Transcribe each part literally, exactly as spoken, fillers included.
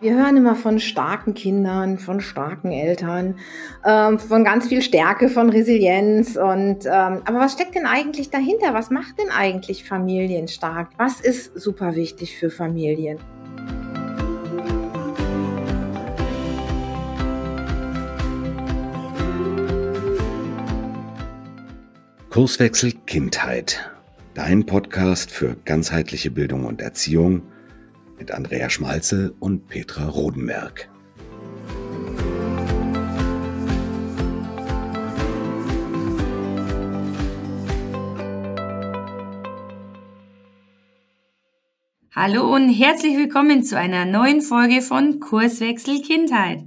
Wir hören immer von starken Kindern, von starken Eltern, ähm, von ganz viel Stärke, von Resilienz und ähm, aber was steckt denn eigentlich dahinter? Was macht denn eigentlich Familien stark? Was ist super wichtig für Familien? Kurswechsel Kindheit. Dein Podcast für ganzheitliche Bildung und Erziehung mit Andrea Schmalzel und Petra Rodenberg. Hallo und herzlich willkommen zu einer neuen Folge von Kurswechsel Kindheit.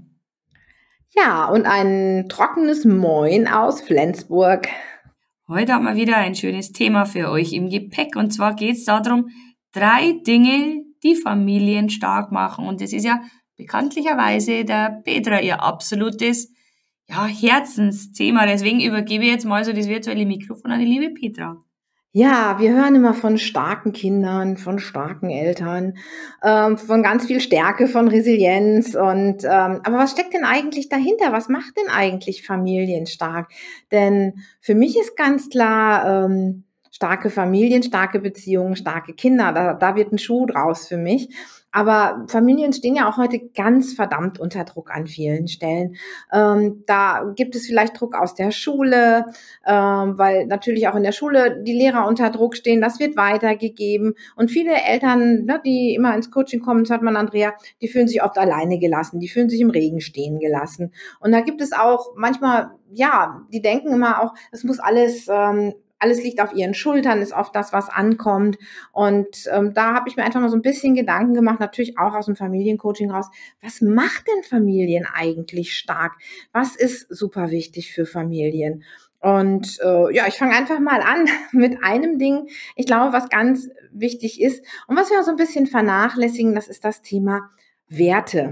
Ja, und ein trockenes Moin aus Flensburg. Heute haben wir wieder ein schönes Thema für euch im Gepäck und zwar geht es darum, drei Dinge, die Familien stark machen und das ist ja bekanntlicherweise der Petra ihr absolutes ja, Herzensthema. Deswegen übergebe ich jetzt mal so das virtuelle Mikrofon an die liebe Petra. Ja, wir hören immer von starken Kindern, von starken Eltern, ähm, von ganz viel Stärke, von Resilienz und ähm, aber was steckt denn eigentlich dahinter? Was macht denn eigentlich Familien stark? Denn für mich ist ganz klar, ähm, starke Familien, starke Beziehungen, starke Kinder, da, da wird ein Schuh draus für mich. Aber Familien stehen ja auch heute ganz verdammt unter Druck an vielen Stellen. Ähm, da gibt es vielleicht Druck aus der Schule, ähm, weil natürlich auch in der Schule die Lehrer unter Druck stehen. Das wird weitergegeben. Und viele Eltern, ne, die immer ins Coaching kommen, das hat man, Andrea, die fühlen sich oft alleine gelassen. Die fühlen sich im Regen stehen gelassen. Und da gibt es auch manchmal, ja, die denken immer auch, es muss alles... Ähm, alles liegt auf ihren Schultern, ist oft das, was ankommt. Und ähm, da habe ich mir einfach mal so ein bisschen Gedanken gemacht, natürlich auch aus dem Familiencoaching raus. Was macht denn Familien eigentlich stark? Was ist super wichtig für Familien? Und äh, ja, ich fange einfach mal an mit einem Ding, ich glaube, was ganz wichtig ist und was wir auch so ein bisschen vernachlässigen, das ist das Thema Werte.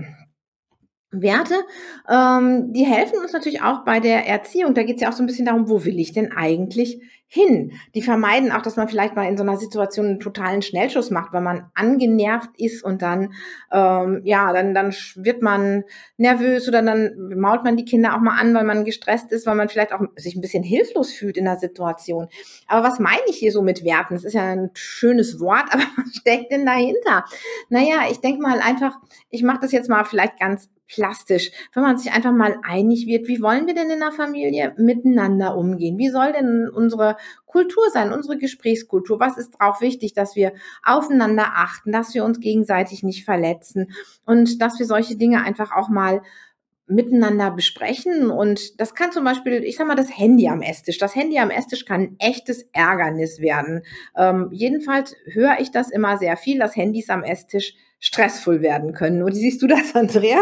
Werte, ähm, die helfen uns natürlich auch bei der Erziehung. Da geht es ja auch so ein bisschen darum, wo will ich denn eigentlich hin? Die vermeiden auch, dass man vielleicht mal in so einer Situation einen totalen Schnellschuss macht, weil man angenervt ist und dann, ähm, ja, dann dann wird man nervös oder dann mault man die Kinder auch mal an, weil man gestresst ist, weil man vielleicht auch sich ein bisschen hilflos fühlt in der Situation. Aber was meine ich hier so mit Werten? Das ist ja ein schönes Wort, aber was steckt denn dahinter? Na ja, ich denke mal einfach, ich mache das jetzt mal vielleicht ganz plastisch, wenn man sich einfach mal einig wird, wie wollen wir denn in der Familie miteinander umgehen? Wie soll denn unsere Kultur sein, unsere Gesprächskultur? Was ist auch wichtig, dass wir aufeinander achten, dass wir uns gegenseitig nicht verletzen und dass wir solche Dinge einfach auch mal miteinander besprechen. Und das kann zum Beispiel, ich sag mal, das Handy am Esstisch. Das Handy am Esstisch kann ein echtes Ärgernis werden. Ähm, jedenfalls höre ich das immer sehr viel, dass Handys am Esstisch stressvoll werden können. Und wie siehst du das, Andrea?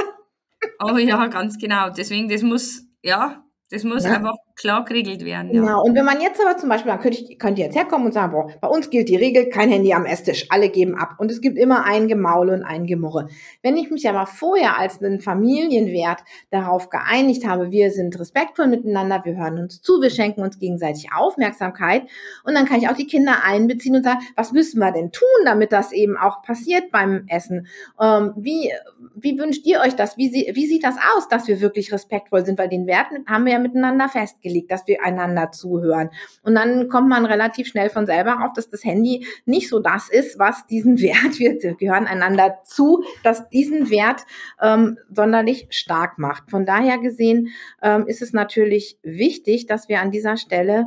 Oh ja, ganz genau. Deswegen, das muss, ja, das muss Ja. einfach klar geregelt werden, ja. Genau. Und wenn man jetzt aber zum Beispiel, dann könnte ich, könnt ihr jetzt herkommen und sagen, boah, bei uns gilt die Regel, kein Handy am Esstisch, alle geben ab. Und es gibt immer ein Gemaule und ein Gemurre. Wenn ich mich aber vorher als einen Familienwert darauf geeinigt habe, wir sind respektvoll miteinander, wir hören uns zu, wir schenken uns gegenseitig Aufmerksamkeit und dann kann ich auch die Kinder einbeziehen und sagen, was müssen wir denn tun, damit das eben auch passiert beim Essen? Ähm, wie, wie wünscht ihr euch das? Wie, wie sieht das aus, dass wir wirklich respektvoll sind? Weil den Wert haben wir ja miteinander festgelegt, dass wir einander zuhören. Und dann kommt man relativ schnell von selber auf, dass das Handy nicht so das ist, was diesen Wert, wir gehören einander zu, dass diesen Wert ähm, sonderlich stark macht. Von daher gesehen ähm, ist es natürlich wichtig, dass wir an dieser Stelle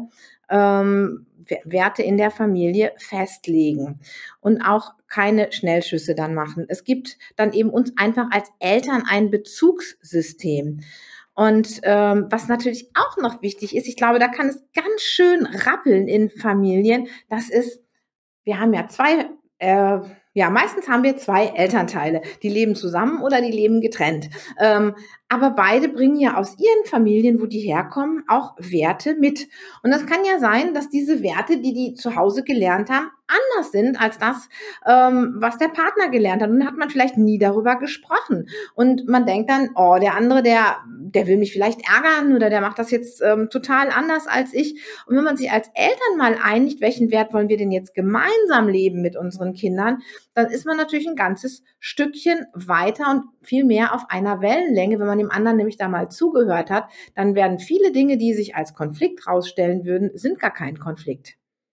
ähm, Werte in der Familie festlegen und auch keine Schnellschüsse dann machen. Es gibt dann eben uns einfach als Eltern ein Bezugssystem. Und ähm, was natürlich auch noch wichtig ist, ich glaube, da kann es ganz schön rappeln in Familien, das ist, wir haben ja zwei, äh, ja, meistens haben wir zwei Elternteile, die leben zusammen oder die leben getrennt. Ähm, aber beide bringen ja aus ihren Familien, wo die herkommen, auch Werte mit. Und das kann ja sein, dass diese Werte, die die zu Hause gelernt haben, anders sind als das, ähm, was der Partner gelernt hat. Und dann hat man vielleicht nie darüber gesprochen. Und man denkt dann, oh, der andere, der, der will mich vielleicht ärgern oder der macht das jetzt ähm, total anders als ich. Und wenn man sich als Eltern mal einigt, welchen Wert wollen wir denn jetzt gemeinsam leben mit unseren Kindern, dann ist man natürlich ein ganzes Stückchen weiter und viel mehr auf einer Wellenlänge. Wenn man dem anderen nämlich da mal zugehört hat, dann werden viele Dinge, die sich als Konflikt rausstellen würden, sind gar kein Konflikt.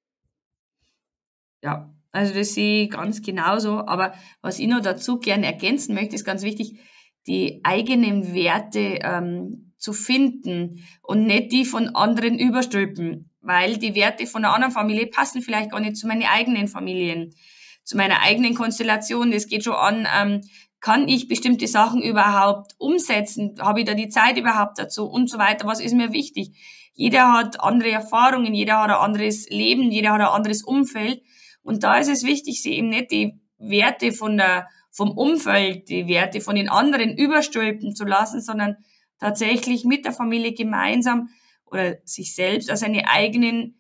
Ja, also das sehe ich ganz genauso. Aber was ich noch dazu gerne ergänzen möchte, ist ganz wichtig, die eigenen Werte ähm, zu finden und nicht die von anderen überstülpen, weil die Werte von einer anderen Familie passen vielleicht gar nicht zu meinen eigenen Familien, zu meiner eigenen Konstellation. Das geht schon an, ähm, kann ich bestimmte Sachen überhaupt umsetzen? Habe ich da die Zeit überhaupt dazu? Und so weiter. Was ist mir wichtig? Jeder hat andere Erfahrungen, jeder hat ein anderes Leben, jeder hat ein anderes Umfeld. Und da ist es wichtig, sie eben nicht die Werte von der, vom Umfeld, die Werte von den anderen überstülpen zu lassen, sondern tatsächlich mit der Familie gemeinsam oder sich selbst als seine eigenen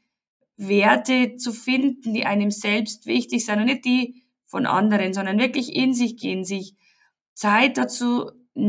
Werte zu finden, die einem selbst wichtig sind und nicht die von anderen, sondern wirklich in sich gehen, sich Zeit dazu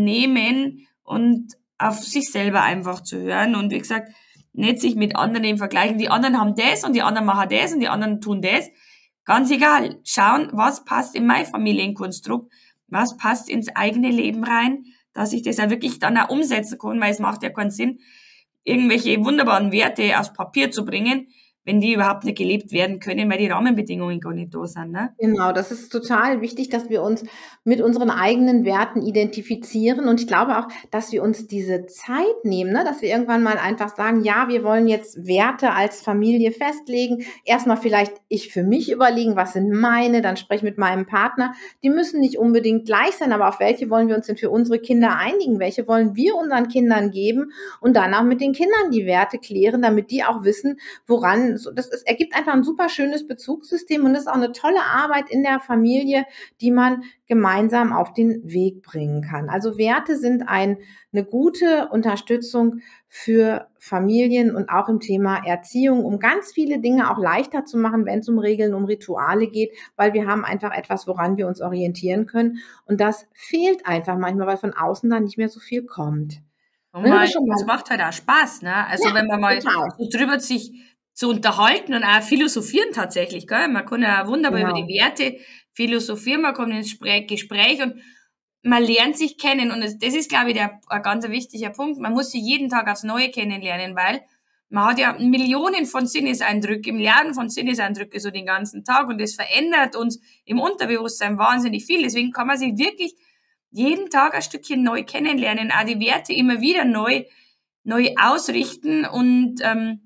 nehmen und auf sich selber einfach zu hören und wie gesagt, nicht sich mit anderen vergleichen. Die anderen haben das und die anderen machen das und die anderen tun das. Ganz egal. Schauen, was passt in mein Familienkonstrukt, was passt ins eigene Leben rein, dass ich das ja wirklich dann auch umsetzen kann, weil es macht ja keinen Sinn, irgendwelche wunderbaren Werte aufs Papier zu bringen, wenn die überhaupt nicht gelebt werden können, weil die Rahmenbedingungen gar nicht da sind. Ne? Genau, das ist total wichtig, dass wir uns mit unseren eigenen Werten identifizieren. Und ich glaube auch, dass wir uns diese Zeit nehmen, ne? Dass wir irgendwann mal einfach sagen, ja, wir wollen jetzt Werte als Familie festlegen. Erstmal vielleicht ich für mich überlegen, was sind meine, dann spreche ich mit meinem Partner. Die müssen nicht unbedingt gleich sein, aber auf welche wollen wir uns denn für unsere Kinder einigen? Welche wollen wir unseren Kindern geben? Und dann auch mit den Kindern die Werte klären, damit die auch wissen, woran. Das ist, ergibt einfach ein super schönes Bezugssystem und das ist auch eine tolle Arbeit in der Familie, die man gemeinsam auf den Weg bringen kann. Also Werte sind ein, eine gute Unterstützung für Familien und auch im Thema Erziehung, um ganz viele Dinge auch leichter zu machen, wenn es um Regeln, um Rituale geht, weil wir haben einfach etwas, woran wir uns orientieren können und das fehlt einfach manchmal, weil von außen dann nicht mehr so viel kommt. Und mal, das macht halt auch Spaß, ne? Also ja, wenn man mal total. so drüber sich zu unterhalten und auch philosophieren tatsächlich, gell? Man kann ja wunderbar genau. über die Werte philosophieren, man kommt ins Gespräch und man lernt sich kennen und das ist, glaube ich, der, ein ganz wichtiger Punkt. Man muss sich jeden Tag aufs Neue kennenlernen, weil man hat ja Millionen von Sinneseindrücken, Milliarden von Sinneseindrücken so den ganzen Tag und das verändert uns im Unterbewusstsein wahnsinnig viel. Deswegen kann man sich wirklich jeden Tag ein Stückchen neu kennenlernen, auch die Werte immer wieder neu, neu ausrichten und ähm,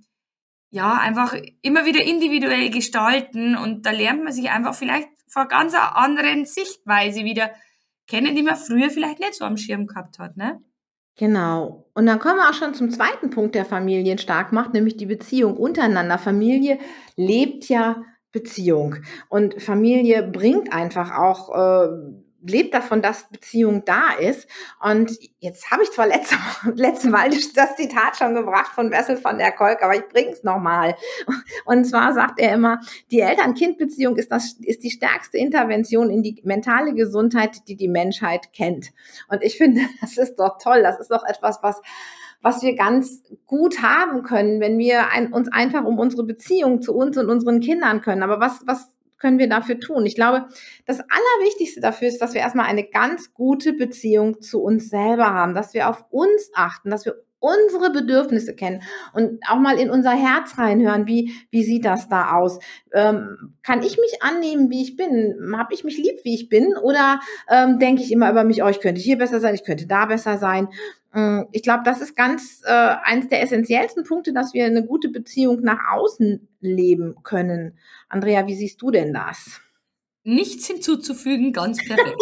ja, einfach immer wieder individuell gestalten und da lernt man sich einfach vielleicht vor ganz einer anderen Sichtweise wieder kennen, die man früher vielleicht nicht so am Schirm gehabt hat, ne? Genau. Und dann kommen wir auch schon zum zweiten Punkt, der Familien stark macht, nämlich die Beziehung untereinander. Familie lebt ja Beziehung und Familie bringt einfach auch äh, lebt davon, dass Beziehung da ist. Und jetzt habe ich zwar letzte, letzte Mal das Zitat schon gebracht von Bessel van der Kolk, aber ich bringe es nochmal. Und zwar sagt er immer, die Eltern-Kind-Beziehung ist, das, ist die stärkste Intervention in die mentale Gesundheit, die die Menschheit kennt. Und ich finde, das ist doch toll. Das ist doch etwas, was was wir ganz gut haben können, wenn wir ein, uns einfach um unsere Beziehung zu uns und unseren Kindern können. Aber was, was können wir dafür tun? Ich glaube, das Allerwichtigste dafür ist, dass wir erstmal eine ganz gute Beziehung zu uns selber haben, dass wir auf uns achten, dass wir unsere Bedürfnisse kennen und auch mal in unser Herz reinhören, wie wie sieht das da aus? Ähm, kann ich mich annehmen, wie ich bin? Habe ich mich lieb, wie ich bin? Oder ähm, denke ich immer über mich, oh, ich könnte hier besser sein, ich könnte da besser sein? Ähm, ich glaube, das ist ganz äh, eines der essentiellsten Punkte, dass wir eine gute Beziehung nach außen leben können. Andrea, wie siehst du denn das? Nichts hinzuzufügen, ganz perfekt.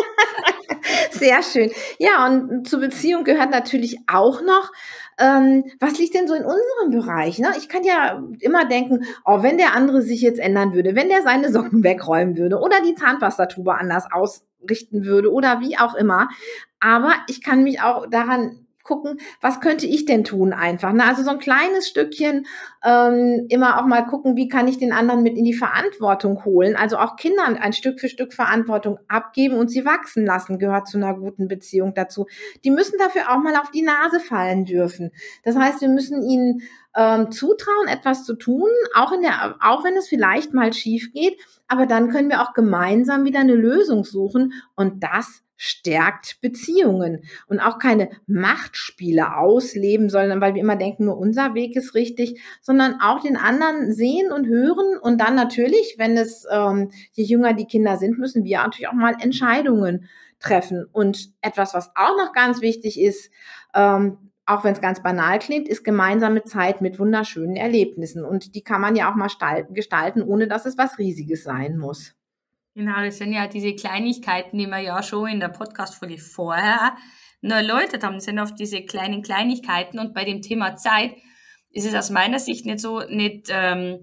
Sehr schön. Ja, und zur Beziehung gehört natürlich auch noch, ähm, was liegt denn so in unserem Bereich? Ne? Ich kann ja immer denken, oh, wenn der andere sich jetzt ändern würde, wenn der seine Socken wegräumen würde oder die Zahnpastatube anders ausrichten würde oder wie auch immer. Aber ich kann mich auch daran gucken, was könnte ich denn tun einfach. Ne? Also so ein kleines Stückchen ähm, immer auch mal gucken, wie kann ich den anderen mit in die Verantwortung holen. Also auch Kindern ein Stück für Stück Verantwortung abgeben und sie wachsen lassen, gehört zu einer guten Beziehung dazu. Die müssen dafür auch mal auf die Nase fallen dürfen. Das heißt, wir müssen ihnen ähm, zutrauen, etwas zu tun, auch in der, auch wenn es vielleicht mal schief geht. Aber dann können wir auch gemeinsam wieder eine Lösung suchen und das stärkt Beziehungen und auch keine Machtspiele ausleben, sondern weil wir immer denken, nur unser Weg ist richtig, sondern auch den anderen sehen und hören und dann natürlich, wenn es, ähm, je jünger die Kinder sind, müssen wir natürlich auch mal Entscheidungen treffen. Und etwas, was auch noch ganz wichtig ist, ähm, auch wenn es ganz banal klingt, ist gemeinsame Zeit mit wunderschönen Erlebnissen. Und die kann man ja auch mal gestalten, ohne dass es was Riesiges sein muss. Genau, das sind ja diese Kleinigkeiten, die wir ja schon in der Podcast-Folge vorher noch erläutert haben. Das sind oft diese kleinen Kleinigkeiten. Und bei dem Thema Zeit ist es aus meiner Sicht nicht so, nicht, ähm,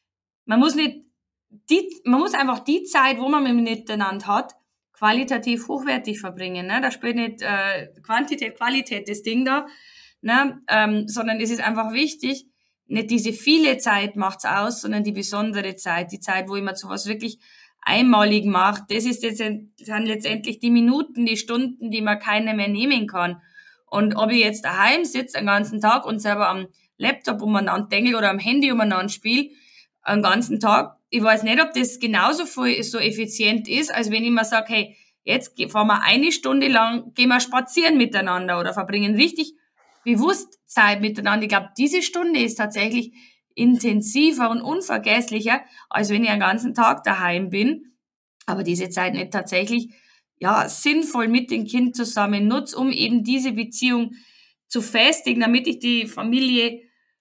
man muss nicht, die, man muss einfach die Zeit, wo man miteinander hat, qualitativ hochwertig verbringen. Ne? Da spielt nicht äh, Quantität, Qualität das Ding da, ne? ähm, sondern es ist einfach wichtig, nicht diese viele Zeit macht's aus, sondern die besondere Zeit, die Zeit, wo jemand sowas wirklich einmalig macht. Das ist jetzt, sind letztendlich die Minuten, die Stunden, die man keiner mehr nehmen kann. Und ob ich jetzt daheim sitze den ganzen Tag und selber am Laptop umeinander denke oder am Handy umeinander spiele, den ganzen Tag, ich weiß nicht, ob das genauso viel so effizient ist, als wenn ich mir sage, hey, jetzt fahren wir eine Stunde lang, gehen wir spazieren miteinander oder verbringen richtig bewusst Zeit miteinander. Ich glaube, diese Stunde ist tatsächlich intensiver und unvergesslicher, als wenn ich einen ganzen Tag daheim bin, aber diese Zeit nicht tatsächlich ja sinnvoll mit dem Kind zusammen nutze, um eben diese Beziehung zu festigen, damit ich die Familie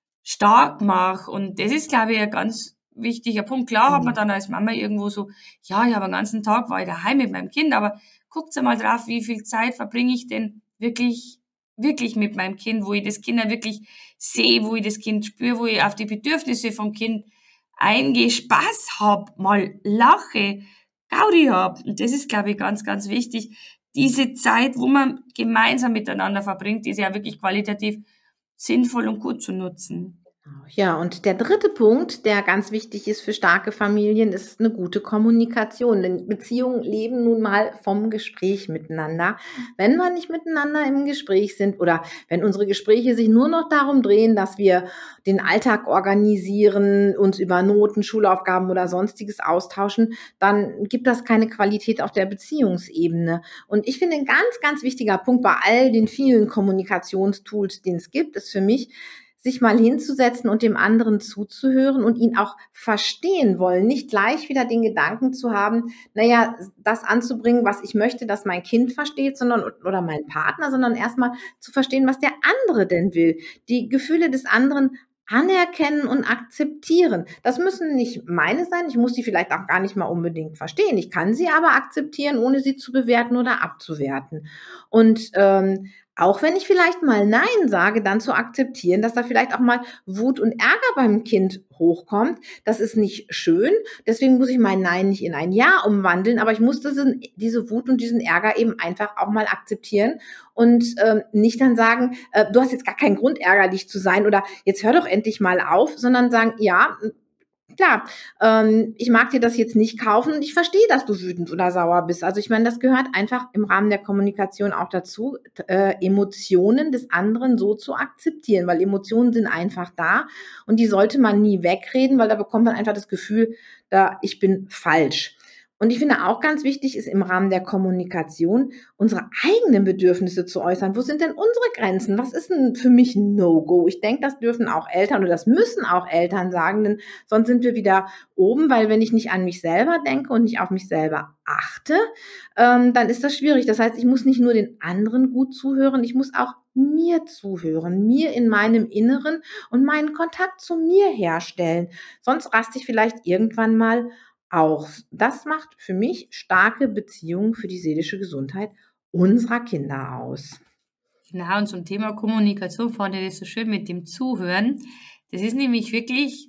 stark mache. Und das ist, glaube ich, ein ganz wichtiger Punkt. Klar hat man dann als Mama irgendwo so, ja, ich habe den ganzen Tag war ich daheim mit meinem Kind, aber guckt mal drauf, wie viel Zeit verbringe ich denn wirklich wirklich mit meinem Kind, wo ich das Kind wirklich sehe, wo ich das Kind spüre, wo ich auf die Bedürfnisse vom Kind eingehe, Spaß habe, mal lache, Gaudi habe. Und das ist, glaube ich, ganz, ganz wichtig. Diese Zeit, wo man gemeinsam miteinander verbringt, ist ja wirklich qualitativ sinnvoll und gut zu nutzen. Ja, und der dritte Punkt, der ganz wichtig ist für starke Familien, ist eine gute Kommunikation. Denn Beziehungen leben nun mal vom Gespräch miteinander. Wenn wir nicht miteinander im Gespräch sind oder wenn unsere Gespräche sich nur noch darum drehen, dass wir den Alltag organisieren, uns über Noten, Schulaufgaben oder Sonstiges austauschen, dann gibt das keine Qualität auf der Beziehungsebene. Und ich finde, ein ganz, ganz wichtiger Punkt bei all den vielen Kommunikationstools, die es gibt, ist für mich, sich mal hinzusetzen und dem anderen zuzuhören und ihn auch verstehen wollen, nicht gleich wieder den Gedanken zu haben, naja, das anzubringen, was ich möchte, dass mein Kind versteht, sondern oder mein Partner, sondern erstmal zu verstehen, was der andere denn will, die Gefühle des anderen anerkennen und akzeptieren. Das müssen nicht meine sein, ich muss sie vielleicht auch gar nicht mal unbedingt verstehen. Ich kann sie aber akzeptieren, ohne sie zu bewerten oder abzuwerten. Und ähm, auch wenn ich vielleicht mal Nein sage, dann zu akzeptieren, dass da vielleicht auch mal Wut und Ärger beim Kind hochkommt. Das ist nicht schön. Deswegen muss ich mein Nein nicht in ein Ja umwandeln, aber ich muss diesen, diese Wut und diesen Ärger eben einfach auch mal akzeptieren und ähm, nicht dann sagen, äh, du hast jetzt gar keinen Grund, ärgerlich zu sein oder jetzt hör doch endlich mal auf, sondern sagen, ja, klar, ähm, ich mag dir das jetzt nicht kaufen und ich verstehe, dass du wütend oder sauer bist. Also ich meine, das gehört einfach im Rahmen der Kommunikation auch dazu, äh, Emotionen des anderen so zu akzeptieren, weil Emotionen sind einfach da und die sollte man nie wegreden, weil da bekommt man einfach das Gefühl, da ich bin falsch. Und ich finde auch ganz wichtig ist im Rahmen der Kommunikation unsere eigenen Bedürfnisse zu äußern. Wo sind denn unsere Grenzen? Was ist denn für mich ein No-Go? Ich denke, das dürfen auch Eltern oder das müssen auch Eltern sagen, denn sonst sind wir wieder oben, weil wenn ich nicht an mich selber denke und nicht auf mich selber achte, ähm, dann ist das schwierig. Das heißt, ich muss nicht nur den anderen gut zuhören, ich muss auch mir zuhören, mir in meinem Inneren und meinen Kontakt zu mir herstellen. Sonst raste ich vielleicht irgendwann mal auch. Das macht für mich starke Beziehungen für die seelische Gesundheit unserer Kinder aus. Genau, und zum Thema Kommunikation fand ich das so schön mit dem Zuhören. Das ist nämlich wirklich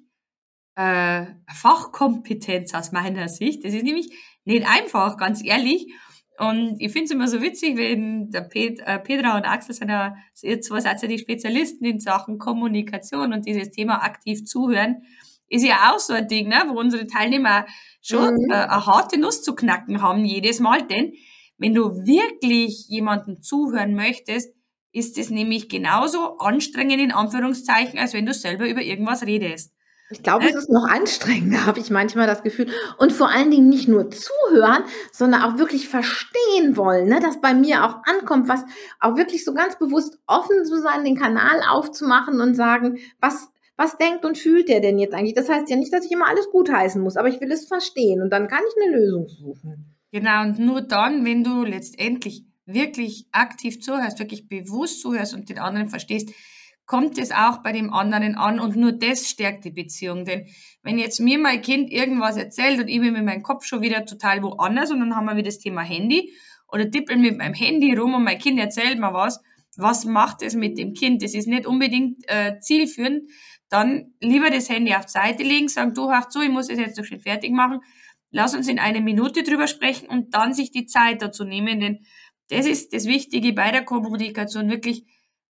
äh, Fachkompetenz aus meiner Sicht. Das ist nämlich nicht einfach, ganz ehrlich. Und ich finde es immer so witzig, wenn der Pet, äh, Petra und Axel sind ja, ihr zwei seid ja die Spezialisten in Sachen Kommunikation und dieses Thema aktiv zuhören, ist ja auch so ein Ding, ne, wo unsere Teilnehmer schon Mhm. äh, eine harte Nuss zu knacken haben jedes Mal, denn wenn du wirklich jemandem zuhören möchtest, ist es nämlich genauso anstrengend in Anführungszeichen, als wenn du selber über irgendwas redest. Ich glaube, es ist noch anstrengender, habe ich manchmal das Gefühl. Und vor allen Dingen nicht nur zuhören, sondern auch wirklich verstehen wollen, ne? Dass bei mir auch ankommt, was auch wirklich so ganz bewusst offen zu sein, den Kanal aufzumachen und sagen, was, was denkt und fühlt der denn jetzt eigentlich? Das heißt ja nicht, dass ich immer alles gutheißen muss, aber ich will es verstehen und dann kann ich eine Lösung suchen. Genau, und nur dann, wenn du letztendlich wirklich aktiv zuhörst, wirklich bewusst zuhörst und den anderen verstehst, kommt es auch bei dem anderen an und nur das stärkt die Beziehung. Denn wenn jetzt mir mein Kind irgendwas erzählt und ich bin mit meinem Kopf schon wieder total woanders und dann haben wir wieder das Thema Handy oder tippeln mit meinem Handy rum und mein Kind erzählt mir was, was macht es mit dem Kind? Das ist nicht unbedingt äh, zielführend. Dann lieber das Handy auf die Seite legen, sagen, du, hör zu, ich muss es jetzt doch schon fertig machen. Lass uns in einer Minute drüber sprechen und dann sich die Zeit dazu nehmen, denn das ist das Wichtige bei der Kommunikation, wirklich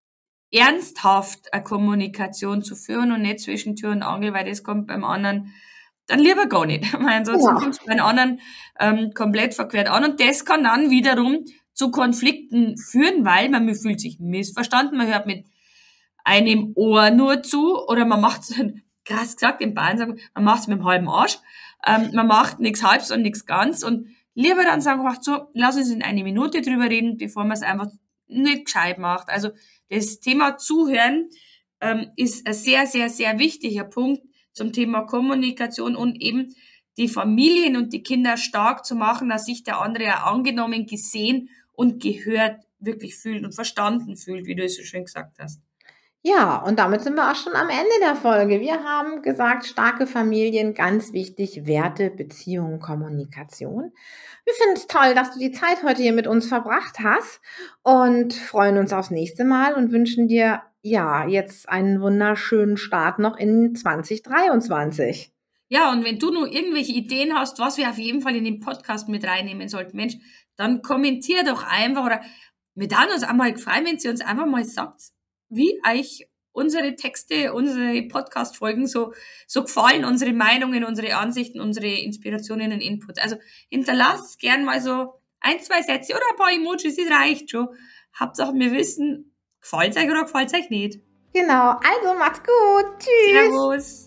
ernsthaft eine Kommunikation zu führen und nicht zwischen Tür und Angel, weil das kommt beim anderen dann lieber gar nicht, weil ansonsten Ja. kommt es beim anderen ähm, komplett verquert an und das kann dann wiederum zu Konflikten führen, weil man fühlt sich missverstanden, man hört mit einem Ohr nur zu oder man macht es, krass gesagt, in Bayern sagen, man macht es mit dem halben Arsch, ähm, man macht nichts halbs und nichts ganz und lieber dann sagen, ach so, lass uns in eine Minute drüber reden, bevor man es einfach nicht gescheit macht. Also das Thema Zuhören ähm, ist ein sehr, sehr, sehr wichtiger Punkt zum Thema Kommunikation und eben die Familien und die Kinder stark zu machen, dass sich der andere auch angenommen, gesehen und gehört wirklich fühlt und verstanden fühlt, wie du es so schön gesagt hast. Ja, und damit sind wir auch schon am Ende der Folge. Wir haben gesagt, starke Familien, ganz wichtig, Werte, Beziehungen, Kommunikation. Wir finden es toll, dass du die Zeit heute hier mit uns verbracht hast und freuen uns aufs nächste Mal und wünschen dir, ja, jetzt einen wunderschönen Start noch in zwanzig dreiundzwanzig. Ja, und wenn du nur irgendwelche Ideen hast, was wir auf jeden Fall in den Podcast mit reinnehmen sollten, Mensch, dann kommentier doch einfach oder wir würden uns einmal gefallen, wenn ihr uns einfach mal sagt, wie euch unsere Texte, unsere Podcast-Folgen so, so gefallen, unsere Meinungen, unsere Ansichten, unsere Inspirationen und Inputs. Also hinterlasst gern mal so ein, zwei Sätze oder ein paar Emojis, das reicht schon. Hauptsache wir wissen, gefällt euch oder gefällt euch nicht. Genau, also macht's gut. Tschüss. Servus.